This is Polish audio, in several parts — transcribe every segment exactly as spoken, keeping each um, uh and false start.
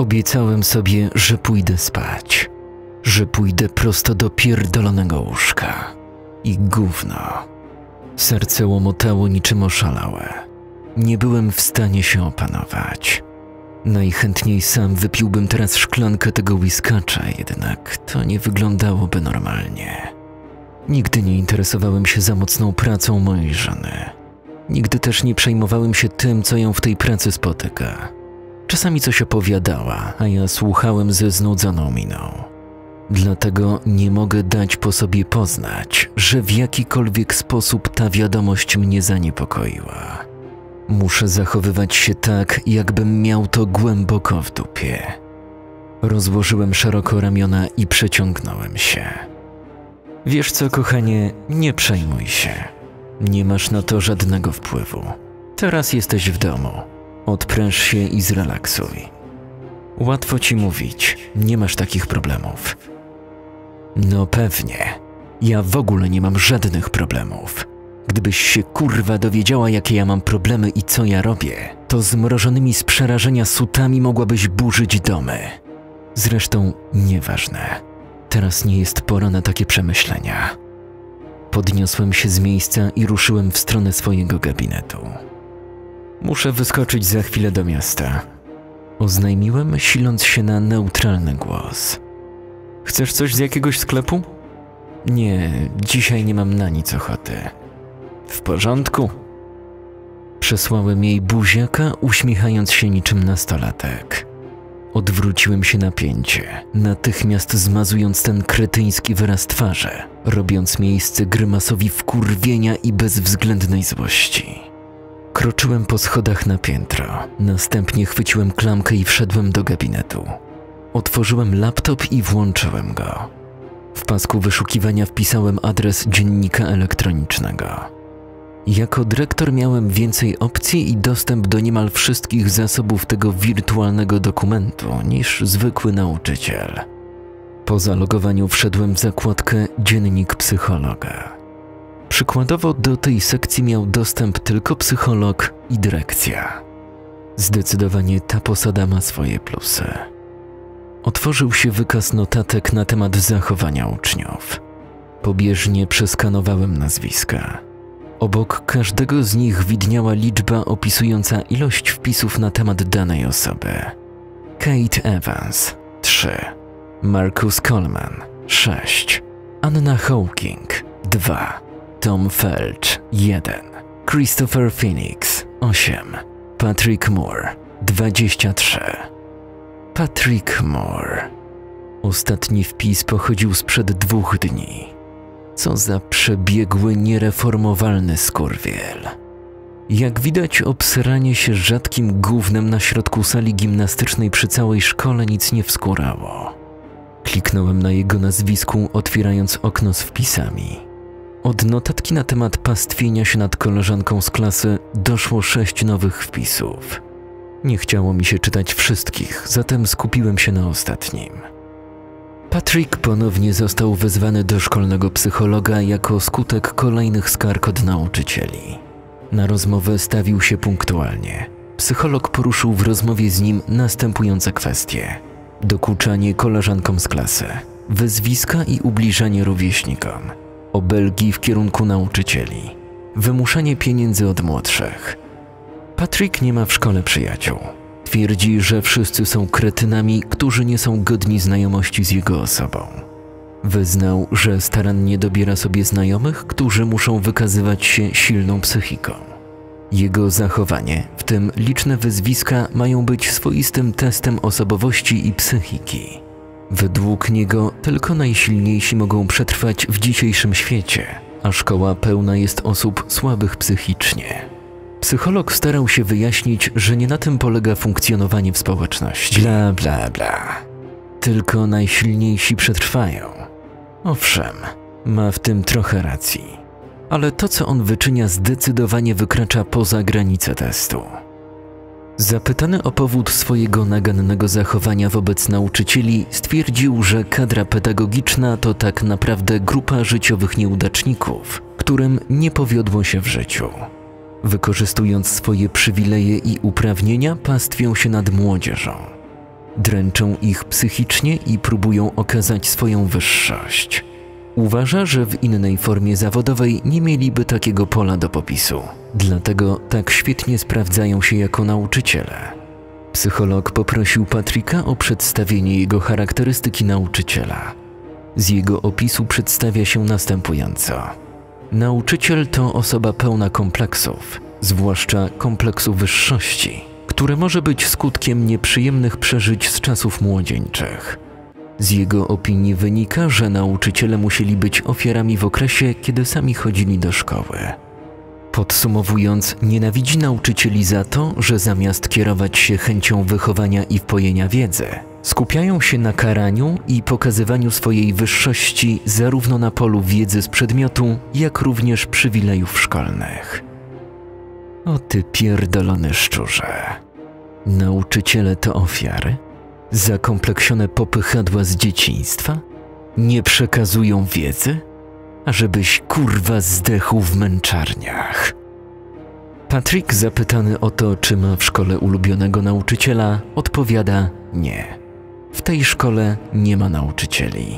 Obiecałem sobie, że pójdę spać, że pójdę prosto do pierdolonego łóżka. I gówno. Serce łomotało niczym oszalałe. Nie byłem w stanie się opanować. Najchętniej sam wypiłbym teraz szklankę tego whiskacza, jednak to nie wyglądałoby normalnie. Nigdy nie interesowałem się za mocną pracą mojej żony. Nigdy też nie przejmowałem się tym, co ją w tej pracy spotyka. Czasami coś opowiadała, a ja słuchałem ze znudzoną miną. Dlatego nie mogę dać po sobie poznać, że w jakikolwiek sposób ta wiadomość mnie zaniepokoiła. Muszę zachowywać się tak, jakbym miał to głęboko w dupie. Rozłożyłem szeroko ramiona i przeciągnąłem się. Wiesz co, kochanie, nie przejmuj się. Nie masz na to żadnego wpływu. Teraz jesteś w domu. Odpręż się i zrelaksuj. Łatwo ci mówić, nie masz takich problemów. No pewnie. Ja w ogóle nie mam żadnych problemów. Gdybyś się kurwa dowiedziała, jakie ja mam problemy i co ja robię, to zmrożonymi z przerażenia sutami mogłabyś burzyć domy. Zresztą nieważne. Teraz nie jest pora na takie przemyślenia. Podniosłem się z miejsca i ruszyłem w stronę swojego gabinetu. Muszę wyskoczyć za chwilę do miasta. Oznajmiłem, siląc się na neutralny głos. Chcesz coś z jakiegoś sklepu? Nie, dzisiaj nie mam na nic ochoty. W porządku. Przesłałem jej buziaka, uśmiechając się niczym nastolatek. Odwróciłem się na pięcie, natychmiast zmazując ten kretyński wyraz twarzy, robiąc miejsce grymasowi wkurwienia i bezwzględnej złości. Kroczyłem po schodach na piętro, następnie chwyciłem klamkę i wszedłem do gabinetu. Otworzyłem laptop i włączyłem go. W pasku wyszukiwania wpisałem adres dziennika elektronicznego. Jako dyrektor miałem więcej opcji i dostęp do niemal wszystkich zasobów tego wirtualnego dokumentu niż zwykły nauczyciel. Po zalogowaniu wszedłem w zakładkę Dziennik psychologa. Przykładowo do tej sekcji miał dostęp tylko psycholog i dyrekcja. Zdecydowanie ta posada ma swoje plusy. Otworzył się wykaz notatek na temat zachowania uczniów. Pobieżnie przeskanowałem nazwiska. Obok każdego z nich widniała liczba opisująca ilość wpisów na temat danej osoby. Kate Evans – trzy, Marcus Coleman – sześć, Anna Hawking – dwa, Tom Felch – jeden, Christopher Phoenix – osiem, Patrick Moore – dwadzieścia trzy. Patrick Moore. Ostatni wpis pochodził sprzed dwóch dni. Co za przebiegły, niereformowalny skurwiel. Jak widać, obsranie się rzadkim gównem na środku sali gimnastycznej przy całej szkole nic nie wskórało. Kliknąłem na jego nazwisku, otwierając okno z wpisami. Od notatki na temat pastwienia się nad koleżanką z klasy doszło sześć nowych wpisów. Nie chciało mi się czytać wszystkich, zatem skupiłem się na ostatnim. Patrick ponownie został wezwany do szkolnego psychologa jako skutek kolejnych skarg od nauczycieli. Na rozmowę stawił się punktualnie. Psycholog poruszył w rozmowie z nim następujące kwestie: dokuczanie koleżankom z klasy, wyzwiska i ubliżanie rówieśnikom, obelgi w kierunku nauczycieli, wymuszanie pieniędzy od młodszych. Patrick nie ma w szkole przyjaciół. Twierdzi, że wszyscy są kretynami, którzy nie są godni znajomości z jego osobą. Wyznał, że starannie dobiera sobie znajomych, którzy muszą wykazywać się silną psychiką. Jego zachowanie, w tym liczne wyzwiska, mają być swoistym testem osobowości i psychiki. Według niego tylko najsilniejsi mogą przetrwać w dzisiejszym świecie, a szkoła pełna jest osób słabych psychicznie. Psycholog starał się wyjaśnić, że nie na tym polega funkcjonowanie w społeczności. Bla, bla, bla. Tylko najsilniejsi przetrwają. Owszem, ma w tym trochę racji. Ale to, co on wyczynia, zdecydowanie wykracza poza granice testu. Zapytany o powód swojego nagannego zachowania wobec nauczycieli, stwierdził, że kadra pedagogiczna to tak naprawdę grupa życiowych nieudaczników, którym nie powiodło się w życiu. Wykorzystując swoje przywileje i uprawnienia, pastwią się nad młodzieżą. Dręczą ich psychicznie i próbują okazać swoją wyższość. Uważa, że w innej formie zawodowej nie mieliby takiego pola do popisu. Dlatego tak świetnie sprawdzają się jako nauczyciele. Psycholog poprosił Patricka o przedstawienie jego charakterystyki nauczyciela. Z jego opisu przedstawia się następująco. Nauczyciel to osoba pełna kompleksów, zwłaszcza kompleksu wyższości, które może być skutkiem nieprzyjemnych przeżyć z czasów młodzieńczych. Z jego opinii wynika, że nauczyciele musieli być ofiarami w okresie, kiedy sami chodzili do szkoły. Podsumowując, nienawidzi nauczycieli za to, że zamiast kierować się chęcią wychowania i wpojenia wiedzy, skupiają się na karaniu i pokazywaniu swojej wyższości zarówno na polu wiedzy z przedmiotu, jak również przywilejów szkolnych. O ty pierdolony szczurze. Nauczyciele to ofiary? Zakompleksione popychadła z dzieciństwa? Nie przekazują wiedzy? Ażebyś kurwa zdechł w męczarniach. Patrick, zapytany o to, czy ma w szkole ulubionego nauczyciela, odpowiada nie. W tej szkole nie ma nauczycieli.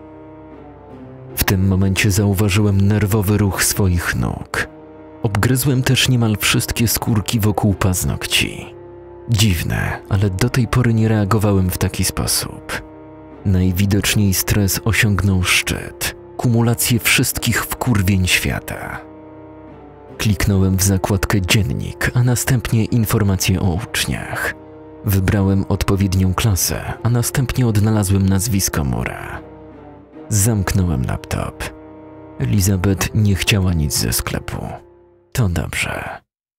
W tym momencie zauważyłem nerwowy ruch swoich nóg. Obgryzłem też niemal wszystkie skórki wokół paznokci. Dziwne, ale do tej pory nie reagowałem w taki sposób. Najwidoczniej stres osiągnął szczyt, kumulację wszystkich wkurwień świata. Kliknąłem w zakładkę dziennik, a następnie informacje o uczniach. Wybrałem odpowiednią klasę, a następnie odnalazłem nazwisko Mura. Zamknąłem laptop. Elizabeth nie chciała nic ze sklepu. To dobrze.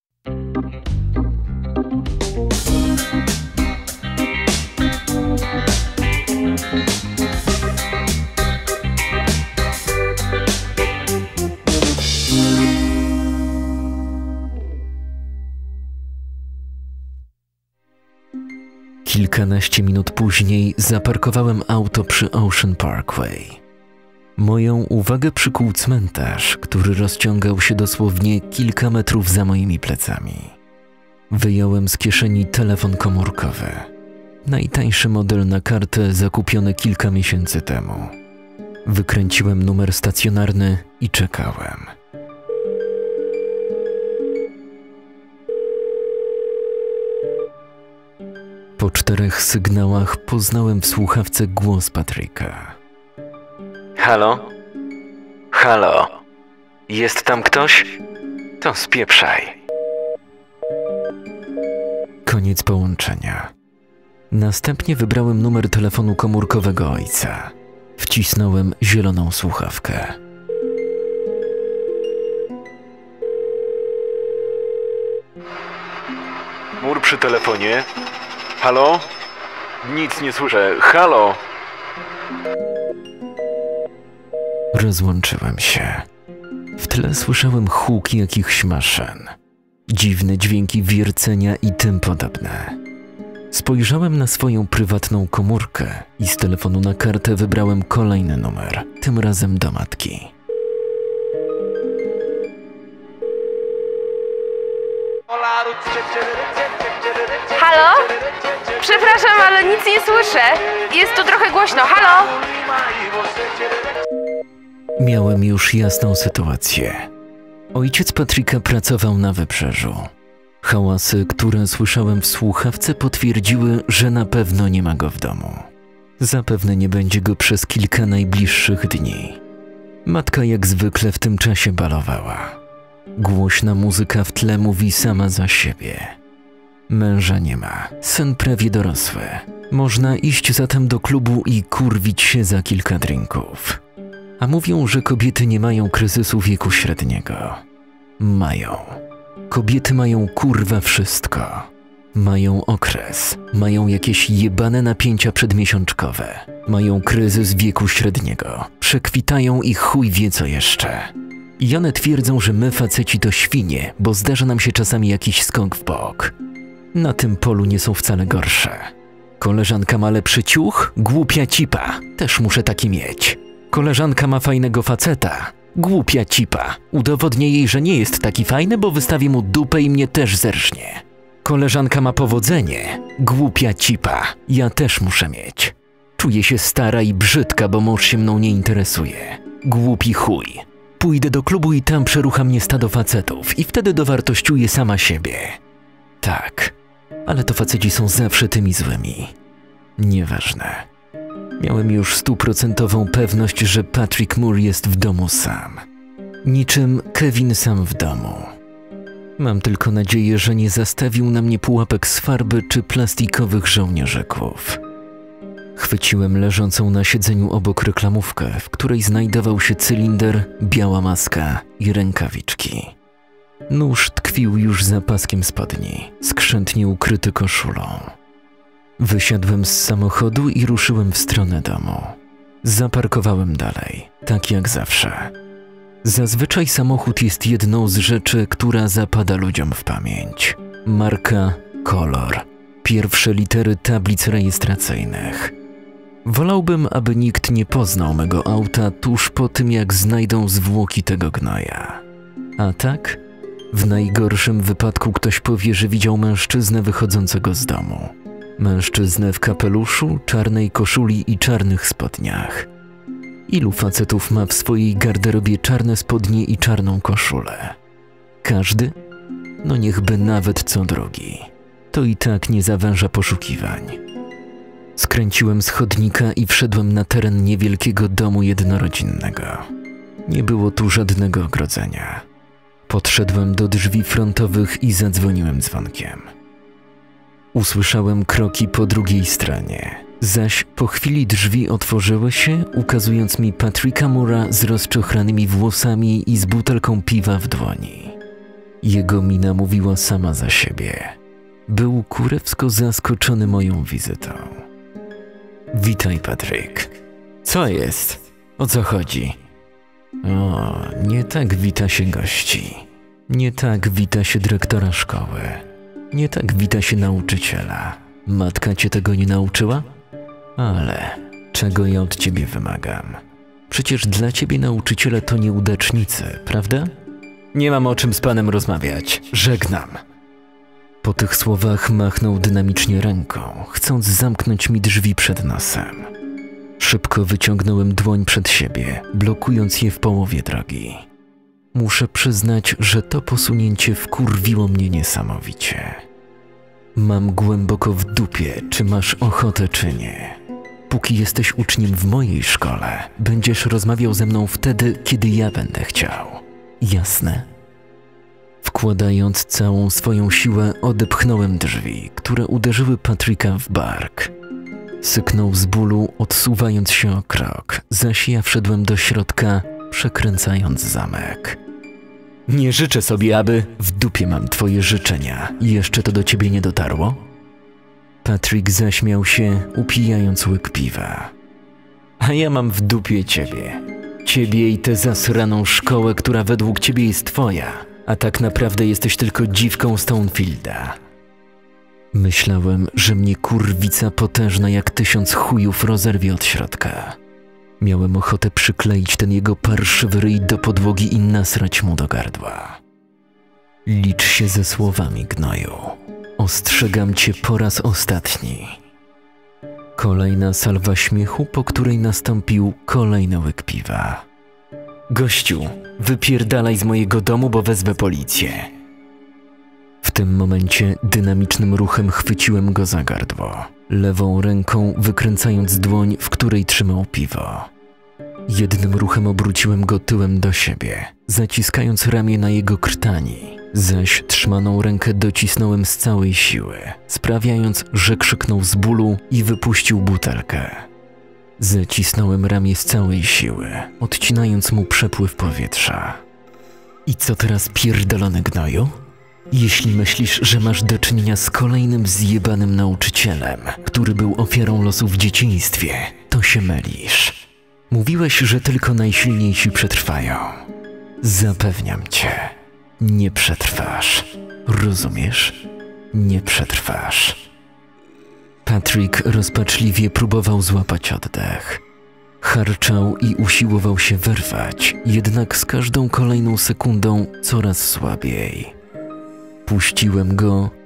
Kilkanaście minut później zaparkowałem auto przy Ocean Parkway. Moją uwagę przykuł cmentarz, który rozciągał się dosłownie kilka metrów za moimi plecami. Wyjąłem z kieszeni telefon komórkowy. Najtańszy model na kartę zakupiony kilka miesięcy temu. Wykręciłem numer stacjonarny i czekałem. Po czterech sygnałach poznałem w słuchawce głos Patricka. Halo? Halo? Jest tam ktoś? To spieprzaj. Koniec połączenia. Następnie wybrałem numer telefonu komórkowego ojca. Wcisnąłem zieloną słuchawkę. Mur przy telefonie. Halo? Nic nie słyszę. Halo? Rozłączyłem się. W tle słyszałem huk jakichś maszyn. Dziwne dźwięki wiercenia i tym podobne. Spojrzałem na swoją prywatną komórkę i z telefonu na kartę wybrałem kolejny numer, tym razem do matki. Halo? Przepraszam, ale nic nie słyszę. Jest tu trochę głośno. Halo? Miałem już jasną sytuację. Ojciec Patricka pracował na wybrzeżu. Hałasy, które słyszałem w słuchawce, potwierdziły, że na pewno nie ma go w domu. Zapewne nie będzie go przez kilka najbliższych dni. Matka jak zwykle w tym czasie balowała. Głośna muzyka w tle mówi sama za siebie. Męża nie ma, syn prawie dorosły. Można iść zatem do klubu i kurwić się za kilka drinków. A mówią, że kobiety nie mają kryzysu wieku średniego. Mają. Kobiety mają kurwa wszystko. Mają okres, mają jakieś jebane napięcia przedmiesiączkowe, mają kryzys wieku średniego, przekwitają i chuj wie co jeszcze. I one twierdzą, że my faceci to świnie, bo zdarza nam się czasami jakiś skok w bok. Na tym polu nie są wcale gorsze. Koleżanka ma lepszy ciuch? Głupia cipa. Też muszę taki mieć. Koleżanka ma fajnego faceta? Głupia cipa. Udowodnię jej, że nie jest taki fajny, bo wystawię mu dupę i mnie też zerżnie. Koleżanka ma powodzenie. Głupia cipa. Ja też muszę mieć. Czuję się stara i brzydka, bo mąż się mną nie interesuje. Głupi chuj. Pójdę do klubu i tam przerucha mnie stado facetów i wtedy dowartościuję sama siebie. Tak, ale to faceci są zawsze tymi złymi. Nieważne. Miałem już stuprocentową pewność, że Patrick Moore jest w domu sam. Niczym Kevin sam w domu. Mam tylko nadzieję, że nie zastawił na mnie pułapek z farby czy plastikowych żołnierzyków. Chwyciłem leżącą na siedzeniu obok reklamówkę, w której znajdował się cylinder, biała maska i rękawiczki. Nóż tkwił już za paskiem spodni, skrzętnie ukryty koszulą. Wysiadłem z samochodu i ruszyłem w stronę domu. Zaparkowałem dalej, tak jak zawsze. Zazwyczaj samochód jest jedną z rzeczy, która zapada ludziom w pamięć. Marka, kolor, pierwsze litery tablic rejestracyjnych. Wolałbym, aby nikt nie poznał mego auta tuż po tym, jak znajdą zwłoki tego gnoja. A tak? W najgorszym wypadku ktoś powie, że widział mężczyznę wychodzącego z domu. Mężczyznę w kapeluszu, czarnej koszuli i czarnych spodniach. Ilu facetów ma w swojej garderobie czarne spodnie i czarną koszulę? Każdy? No niechby nawet co drugi. To i tak nie zawęża poszukiwań. Skręciłem z chodnika i wszedłem na teren niewielkiego domu jednorodzinnego. Nie było tu żadnego ogrodzenia. Podszedłem do drzwi frontowych i zadzwoniłem dzwonkiem. Usłyszałem kroki po drugiej stronie, zaś po chwili drzwi otworzyły się, ukazując mi Patricka Moore'a z rozczochranymi włosami i z butelką piwa w dłoni. Jego mina mówiła sama za siebie. Był kurewsko zaskoczony moją wizytą. Witaj, Patrick. Co jest? O co chodzi? O, nie tak wita się gości. Nie tak wita się dyrektora szkoły. Nie tak wita się nauczyciela. Matka cię tego nie nauczyła? Ale czego ja od ciebie wymagam? Przecież dla ciebie nauczyciele to nieudacznicy, prawda? Nie mam o czym z panem rozmawiać. Żegnam. Po tych słowach machnął dynamicznie ręką, chcąc zamknąć mi drzwi przed nosem. Szybko wyciągnąłem dłoń przed siebie, blokując je w połowie drogi. Muszę przyznać, że to posunięcie wkurwiło mnie niesamowicie. Mam głęboko w dupie, czy masz ochotę, czy nie. Póki jesteś uczniem w mojej szkole, będziesz rozmawiał ze mną wtedy, kiedy ja będę chciał. Jasne? Wkładając całą swoją siłę, odepchnąłem drzwi, które uderzyły Patricka w bark. Syknął z bólu, odsuwając się o krok, zaś ja wszedłem do środka, przekręcając zamek. Nie życzę sobie, aby... W dupie mam twoje życzenia. Jeszcze to do ciebie nie dotarło? Patrick zaśmiał się, upijając łyk piwa. A ja mam w dupie ciebie. Ciebie i tę zasraną szkołę, która według ciebie jest twoja, a tak naprawdę jesteś tylko dziwką Stonefielda. Myślałem, że mnie kurwica potężna jak tysiąc chujów rozerwie od środka. Miałem ochotę przykleić ten jego parszywy ryj do podłogi i nasrać mu do gardła. Licz się ze słowami, gnoju. Ostrzegam cię po raz ostatni. Kolejna salwa śmiechu, po której nastąpił kolejny łyk piwa. Gościu, wypierdalaj z mojego domu, bo wezwę policję. W tym momencie dynamicznym ruchem chwyciłem go za gardło, lewą ręką wykręcając dłoń, w której trzymał piwo. Jednym ruchem obróciłem go tyłem do siebie, zaciskając ramię na jego krtani, zaś trzymaną rękę docisnąłem z całej siły, sprawiając, że krzyknął z bólu i wypuścił butelkę. Zacisnąłem ramię z całej siły, odcinając mu przepływ powietrza. I co teraz, pierdolony gnoju? Jeśli myślisz, że masz do czynienia z kolejnym zjebanym nauczycielem, który był ofiarą losu w dzieciństwie, to się mylisz. Mówiłeś, że tylko najsilniejsi przetrwają. Zapewniam cię, nie przetrwasz. Rozumiesz? Nie przetrwasz. Patrick rozpaczliwie próbował złapać oddech. Harczał i usiłował się wyrwać, jednak z każdą kolejną sekundą coraz słabiej. Puściłem go,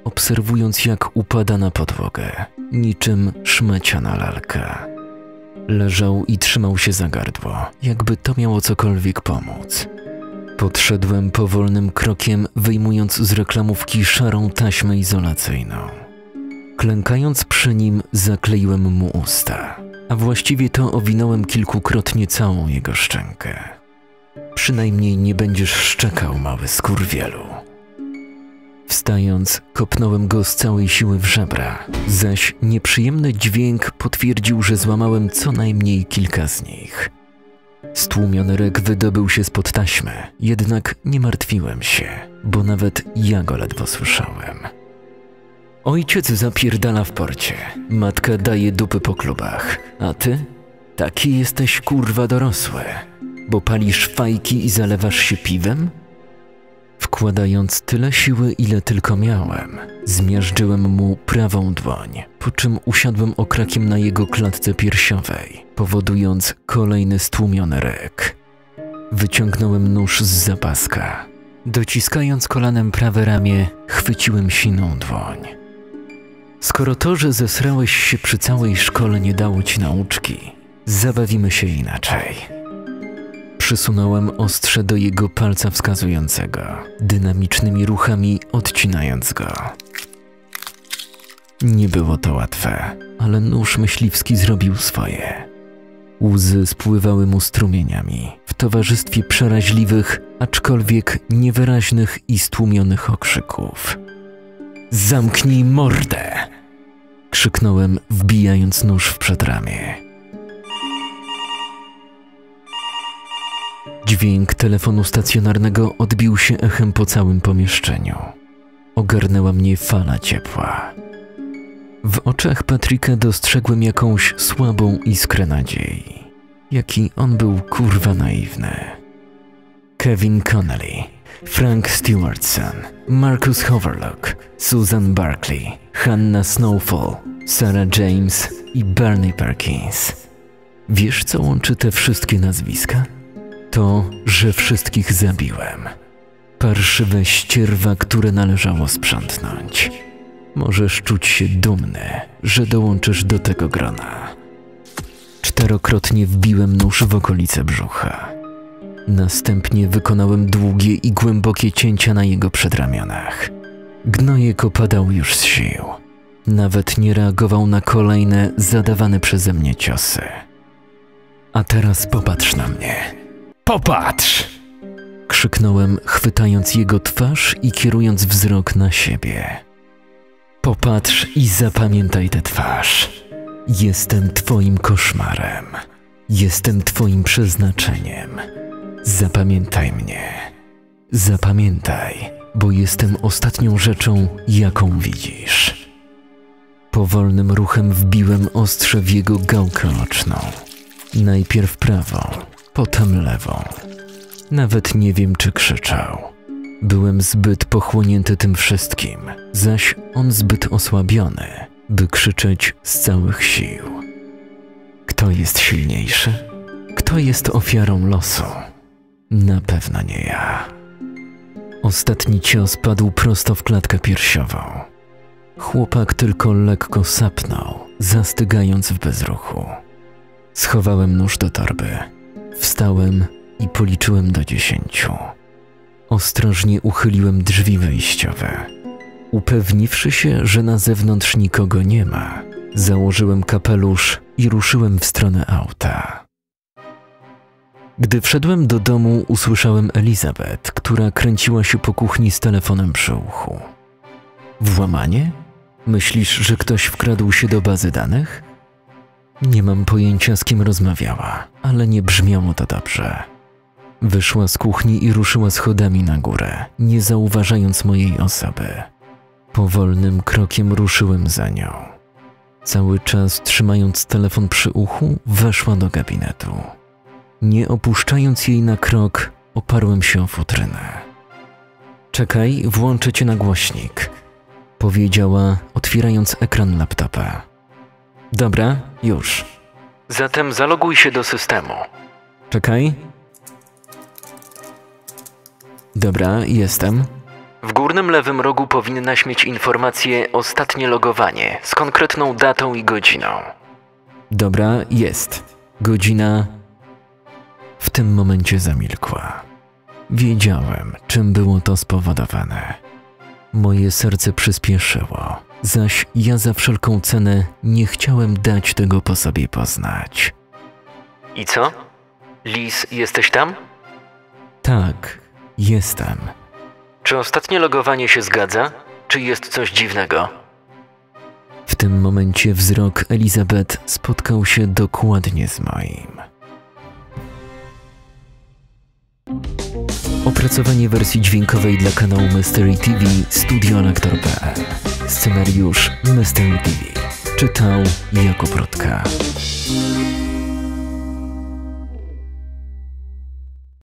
obserwując jak upada na podłogę, niczym szmaciana lalka. Leżał i trzymał się za gardło, jakby to miało cokolwiek pomóc. Podszedłem powolnym krokiem, wyjmując z reklamówki szarą taśmę izolacyjną. Klękając przy nim, zakleiłem mu usta, a właściwie to owinąłem kilkukrotnie całą jego szczękę. Przynajmniej nie będziesz szczekał, mały skurwielu. Wstając, kopnąłem go z całej siły w żebra, zaś nieprzyjemny dźwięk potwierdził, że złamałem co najmniej kilka z nich. Stłumiony ryk wydobył się spod taśmy, jednak nie martwiłem się, bo nawet ja go ledwo słyszałem. Ojciec zapierdala w porcie, matka daje dupy po klubach, a ty? Taki jesteś kurwa dorosły, bo palisz fajki i zalewasz się piwem? Wkładając tyle siły, ile tylko miałem, zmiażdżyłem mu prawą dłoń, po czym usiadłem okrakiem na jego klatce piersiowej, powodując kolejny stłumiony ryk. Wyciągnąłem nóż z zapaska. Dociskając kolanem prawe ramię, chwyciłem siną dłoń. Skoro to, że zesrałeś się przy całej szkole, nie dało ci nauczki, zabawimy się inaczej. Przysunąłem ostrze do jego palca wskazującego, dynamicznymi ruchami odcinając go. Nie było to łatwe, ale nóż myśliwski zrobił swoje. Łzy spływały mu strumieniami w towarzystwie przeraźliwych, aczkolwiek niewyraźnych i stłumionych okrzyków. Zamknij mordę! Krzyknąłem, wbijając nóż w przedramię. Dźwięk telefonu stacjonarnego odbił się echem po całym pomieszczeniu. Ogarnęła mnie fala ciepła. W oczach Patryka dostrzegłem jakąś słabą iskrę nadziei. Jaki on był kurwa naiwny. Kevin Connelly, Frank Stewardson, Marcus Hoverlock, Susan Barkley, Hannah Snowfall, Sarah James i Bernie Perkins. Wiesz, co łączy te wszystkie nazwiska? To, że wszystkich zabiłem. Parszywe ścierwa, które należało sprzątnąć. Możesz czuć się dumny, że dołączysz do tego grona. Czterokrotnie wbiłem nóż w okolice brzucha. Następnie wykonałem długie i głębokie cięcia na jego przedramionach. Gnojek opadał już z sił. Nawet nie reagował na kolejne zadawane przeze mnie ciosy. A teraz popatrz na mnie. Popatrz! Krzyknąłem, chwytając jego twarz i kierując wzrok na siebie. Popatrz i zapamiętaj tę twarz. Jestem twoim koszmarem. Jestem twoim przeznaczeniem. Zapamiętaj mnie. Zapamiętaj, bo jestem ostatnią rzeczą, jaką widzisz. Powolnym ruchem wbiłem ostrze w jego gałkę oczną. Najpierw prawą, potem lewą. Nawet nie wiem, czy krzyczał. Byłem zbyt pochłonięty tym wszystkim, zaś on zbyt osłabiony, by krzyczeć z całych sił. Kto jest silniejszy? Kto jest ofiarą losu? Na pewno nie ja. Ostatni cios padł prosto w klatkę piersiową. Chłopak tylko lekko sapnął, zastygając w bezruchu. Schowałem nóż do torby. Wstałem i policzyłem do dziesięciu. Ostrożnie uchyliłem drzwi wejściowe. Upewniwszy się, że na zewnątrz nikogo nie ma, założyłem kapelusz i ruszyłem w stronę auta. Gdy wszedłem do domu, usłyszałem Elizabeth, która kręciła się po kuchni z telefonem przy uchu. Włamanie? Myślisz, że ktoś wkradł się do bazy danych? Nie mam pojęcia, z kim rozmawiała, ale nie brzmiało to dobrze. Wyszła z kuchni i ruszyła schodami na górę, nie zauważając mojej osoby. Powolnym krokiem ruszyłem za nią. Cały czas trzymając telefon przy uchu, weszła do gabinetu. Nie opuszczając jej na krok, oparłem się o futrynę. Czekaj, włączę cię na głośnik, powiedziała, otwierając ekran laptopa. Dobra, już. Zatem zaloguj się do systemu. Czekaj. Dobra, jestem. W górnym lewym rogu powinnaś mieć informację ostatnie logowanie z konkretną datą i godziną. Dobra, jest. Godzina... W tym momencie zamilkła. Wiedziałem, czym było to spowodowane. Moje serce przyspieszyło, zaś ja za wszelką cenę nie chciałem dać tego po sobie poznać. I co? Liz, jesteś tam? Tak, jestem. Czy ostatnie logowanie się zgadza? Czy jest coś dziwnego? W tym momencie wzrok Elizabeth spotkał się dokładnie z moim. Opracowanie wersji dźwiękowej dla kanału Mystery T V Studioaktor kropka p l. Scenariusz Mystery T V. Czytał Jakub Rutka.